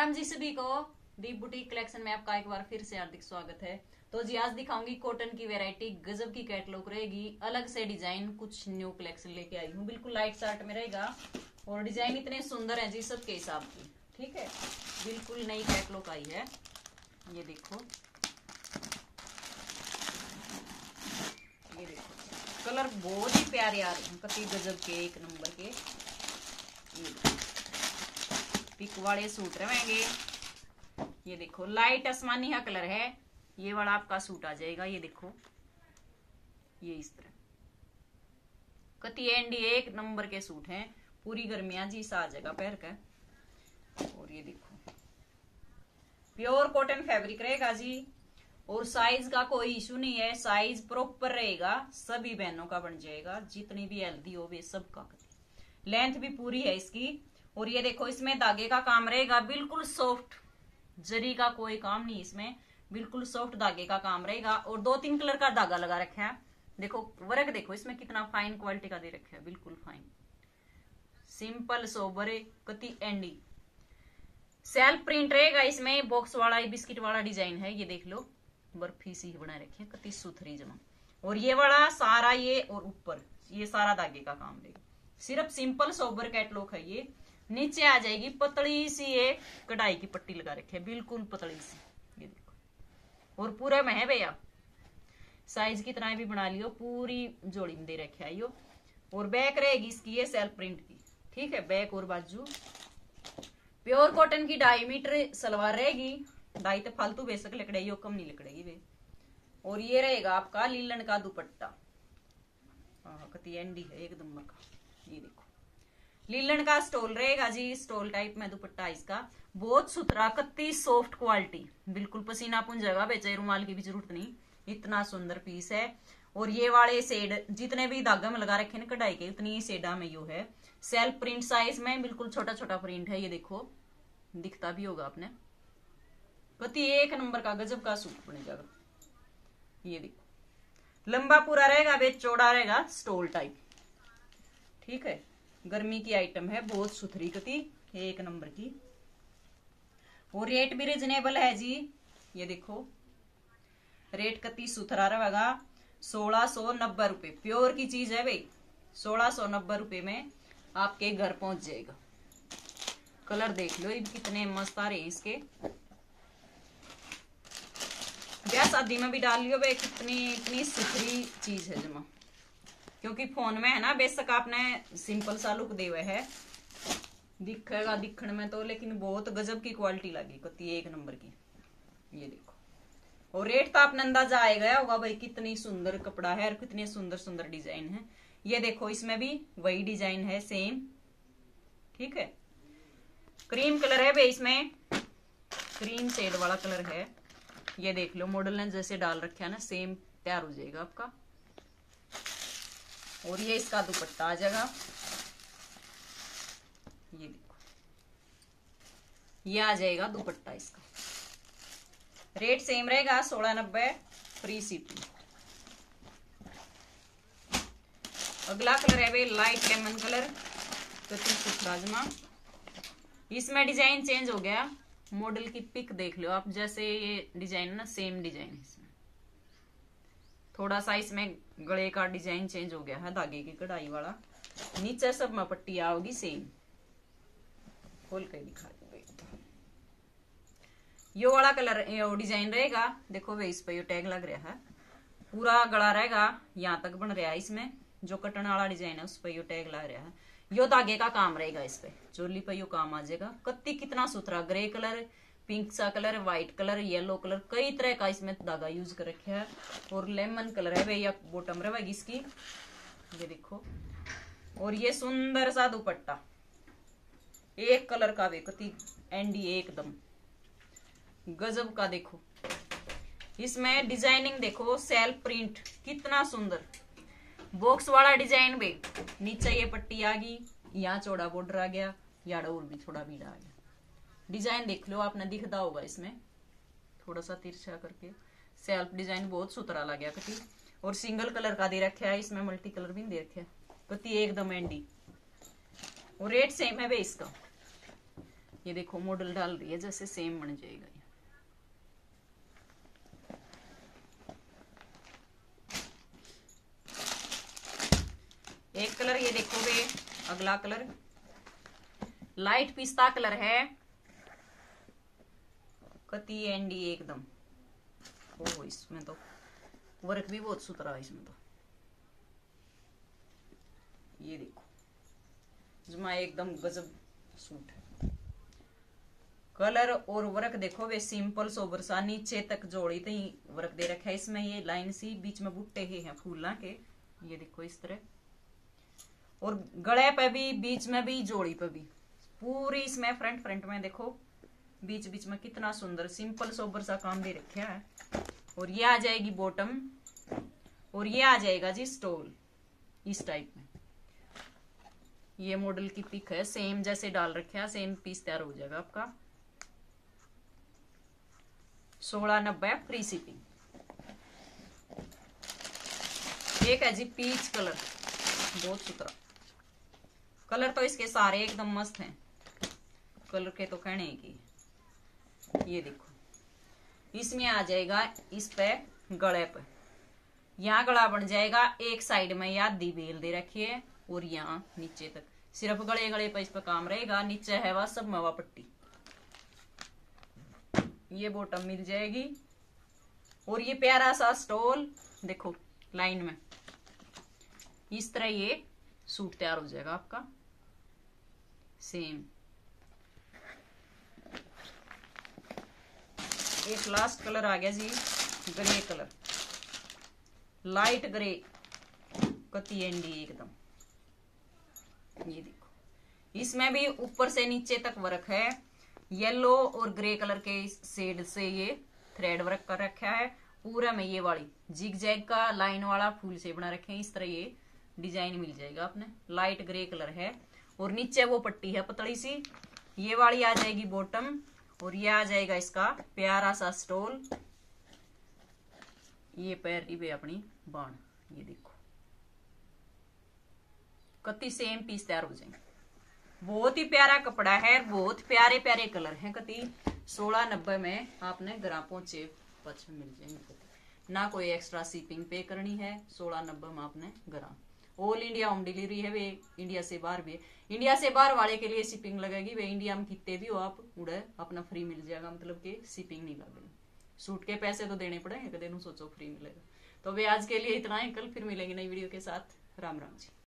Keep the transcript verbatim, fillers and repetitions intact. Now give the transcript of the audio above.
राम जी सभी को। दीप boutique collection में आपका एक बार फिर से हार्दिक स्वागत है। तो जी आज दिखाऊंगी कॉटन की वैरायटी, गजब की कैटलॉग रहेगी, अलग से डिजाइन, कुछ न्यू कलेक्शन लेके आई हूँ। बिल्कुल लाइट शार्ट में रहेगा और डिजाइन इतने सुंदर है जी सबके हिसाब की। ठीक है, बिल्कुल नई कैटलॉग आई है। ये देखो, ये देखो कलर बहुत ही प्यारे आ रहे हैं, कति गजब के, एक नंबर के। ये पिक वाले सूट रहेंगे। ये देखो लाइट आसमानी का कलर है, ये वाला आपका सूट आ जाएगा। ये देखो, ये इस तरह कति एंडी एक नंबर के सूट हैं, पूरी गर्मियां जी सा आ जाएगा पहन कर। और ये देखो प्योर कॉटन फैब्रिक रहेगा जी, और साइज का कोई इशू नहीं है, साइज प्रॉपर रहेगा, सभी बहनों का बन जाएगा, जितनी भी हेल्दी हो वे सबका। लेंथ भी पूरी है इसकी। और ये देखो इसमें धागे का काम रहेगा, बिल्कुल सॉफ्ट, जरी का कोई काम नहीं इसमें, बिल्कुल सॉफ्ट धागे का काम रहेगा। और दो तीन कलर का धागा लगा रखा है। देखो वर्क देखो इसमें कितना फाइन क्वालिटी का दे रखा है, बिल्कुल फाइन, सिंपल सोबर, कति एंडी। सेल्फ प्रिंट रहेगा इसमें, बॉक्स वाला बिस्किट वाला डिजाइन है। ये देख लो बर्फी सी बना रखी है, कति सुथरी जमा। और ये वाला सारा, ये और ऊपर ये सारा धागे का काम रहेगा। सिर्फ सिंपल सोबर कैटलॉग है ये। नीचे आ जाएगी पतली सी एक कढ़ाई की पट्टी लगा रखी है, बिल्कुल पतली सी। ये देखो, और पूरे में है भैया, साइज कितना भी बना लियो, पूरी जोड़ी में दे रखे है यो। और बैक रहेगी इसकी ये सेल्फ प्रिंट की। ठीक है, बैक और बाजू प्योर कॉटन की ढाई मीटर सलवार रहेगी। ढाई तो फालतू बेशक लकड़े, यो कम नहीं लकड़ेगी वे। और ये रहेगा आपका लीलन का दुपट्टा, कति एंडी है एक नंबर का। ये देखो लीलन का स्टोल रहेगा जी, स्टोल टाइप में दुपट्टा इसका, बहुत सुथरा, कत्ती सॉफ्ट क्वालिटी, बिल्कुल पसीना पुंज जाएगा, बेचे रुमाल की भी जरूरत नहीं, इतना सुंदर पीस है। और ये वाले शेड जितने भी धागा में लगा रखे हैं कढ़ाई के, उतनी ही शेडा में यो है। सेल्फ प्रिंट साइज में, बिल्कुल छोटा छोटा प्रिंट है। ये देखो दिखता भी होगा आपने, कति एक नंबर का गजब का सूट बन जाएगा। ये देखो लंबा पूरा रहेगा, बे चौड़ा रहेगा, स्टोल टाइप। ठीक है, गर्मी की आइटम है, बहुत सुथरी, कति एक नंबर की। और रेट भी रिजनेबल है जी। ये देखो रेट कति सुथरा रहेगा, सोलह सौ नब्बे रुपए, प्योर की चीज है भाई। सोलह सौ नब्बे रुपए में आपके घर पहुंच जाएगा। कलर देख लो कितने मस्त आ रहे हैं इसके, ब्याह शादी में भी डाल लियो भाई, कितनी इतनी सुथरी चीज है जमा। क्योंकि फोन में है ना, बेशक आपने सिंपल सा लुक दे हुए है, दिखेगा दिखने में तो, लेकिन बहुत गजब की क्वालिटी लगी, कति एक नंबर की। ये देखो, और रेट तो आपने अंदाजा आ गया होगा भाई, कितनी सुंदर कपड़ा है और कितने सुंदर सुंदर डिजाइन है। ये देखो इसमें भी वही डिजाइन है सेम। ठीक है, क्रीम कलर है भाई, इसमें क्रीम शेड वाला कलर है। ये देख लो मॉडल ने जैसे डाल रखा है ना, सेम तैयार हो जाएगा आपका। और ये इसका दुपट्टा आ जाएगा। ये देखो ये आ जाएगा दुपट्टा इसका। रेट सेम रहेगा, सोलह नब्बे, फ्री शिपिंग। अगला कलर है भाई लाइट लेमन कलर, राजमा। इसमें डिजाइन चेंज हो गया, मॉडल की पिक देख लो आप, जैसे ये डिजाइन ना सेम डिजाइन है इसमें, थोड़ा सा इसमें गले का डिजाइन चेंज हो गया है, धागे की कढ़ाई वाला। नीचे सब में पट्टी आओगी सेम। खोल के दिखा दूंगी। यो वाला कलर यो डिजाइन रहेगा, देखो वे इस पे यो टैग लग रहा है, पूरा गला रहेगा, यहाँ तक बन रहा है। इसमें जो कटन वाला डिजाइन है उस पे यो टैग लग रहा है, यो धागे का काम रहेगा इस पे, चोली पे यो काम आ जाएगा। कत्ती कितना सुथरा, ग्रे कलर, पिंक सा colour, white colour, yellow colour, कई तरह का इसमें धागा यूज कर रखा है। और लेमन कलर है भैया, बॉटम रहेगी इसकी। ये देखो, और ये सुंदर सा दुपट्टा एक कलर का वे, कति एंडी एकदम गजब का। देखो इसमें डिजाइनिंग देखो, सेल्फ प्रिंट कितना सुंदर, बॉक्स वाला डिजाइन भी। नीचे ये पट्टी आ गई, यहाँ चौड़ा बॉर्डर आ गया, यार और भी थोड़ा बीड़ा आ गया। डिजाइन देख लो आपने, दिखता होगा इसमें थोड़ा सा तिरछा करके, सेल्फ डिजाइन बहुत सुथरा लग गया कति। और सिंगल कलर का दे रखा है, इसमें मल्टी कलर भी दे रखा है, कति एकदम एंडी। और रेट सेम है भाई इसका, ये देखो मॉडल डाल रही है जैसे सेम बन जाएगा ये। एक कलर ये देखो बे, अगला कलर लाइट पिस्ता कलर है, कती एंडी एकदम। ओह इसमें तो वर्क भी बहुत सुथरा है इसमें तो। ये देखो जमा एकदम गजब सूट है। कलर और वर्क देखो वे सिंपल सोबर सा, नीचे तक जोड़ी तो वर्क दे रखा है इसमें। ये लाइन सी बीच में बुट्टे ही हैं फूला के, ये देखो इस तरह। और गले पे भी, बीच में भी, जोड़ी पे भी पूरी इसमें फ्रंट फ्रंट में देखो बीच बीच में कितना सुंदर सिंपल सोबर सा काम दे रखा है। और ये आ जाएगी बॉटम, और ये आ जाएगा जी स्टोल इस टाइप में। ये मॉडल की पिक है, सेम जैसे डाल रखे है सेम पीस तैयार हो जाएगा आपका। सोलह नब्बे फ्री शिपिंग। एक है जी पीच कलर, बहुत सुथरा कलर, तो इसके सारे एकदम मस्त हैं कलर के तो कहने की। ये देखो इसमें आ जाएगा इस पे गले पे, यहाँ गला बन जाएगा एक साइड में या दी बेल दे रखी है, और यहाँ नीचे तक सिर्फ गले गले पे इस पे काम रहेगा। नीचे है वह सब मवा पट्टी। ये बॉटम मिल जाएगी, और ये प्यारा सा स्टोल देखो लाइन में, इस तरह ये सूट तैयार हो जाएगा आपका सेम। एक लास्ट कलर आ गया जी ग्रे कलर, लाइट ग्रे कती एंडी एकदम। ये देखो इसमें भी ऊपर से नीचे तक वर्क है, येलो और ग्रे कलर के शेड से ये थ्रेड वर्क कर रखा है। पूरा में ये वाली जिग जैग का लाइन वाला फूल से बना रखे हैं, इस तरह ये डिजाइन मिल जाएगा आपने। लाइट ग्रे कलर है, और नीचे वो पट्टी है पतली सी। ये वाली आ जाएगी बॉटम, और ये आ जाएगा इसका प्यारा सा स्टोल। ये पैर भी अपनी बाण, ये देखो कति सेम पीस तैयार हो जाएंगे। बहुत ही प्यारा कपड़ा है, बहुत प्यारे प्यारे कलर हैं। कति सोलह नब्बे में आपने ग्राम पहुंचे पच में मिल जाएंगे। ना कोई एक्स्ट्रा शिपिंग पे करनी है, सोलह नब्बे में आपने gram. All India home delivery है, वे इंडिया से बाहर भी है। इंडिया से बाहर वाले के लिए शिपिंग लगेगी, वे इंडिया में कितने भी हो आप उड़े अपना फ्री मिल जाएगा, मतलब कि शिपिंग नहीं लगेगी। सूट के पैसे तो देने पड़ेंगे, कदे सोचो फ्री मिलेगा। तो वे आज के लिए इतना ही, कल फिर मिलेंगे नई वीडियो के साथ। राम राम जी।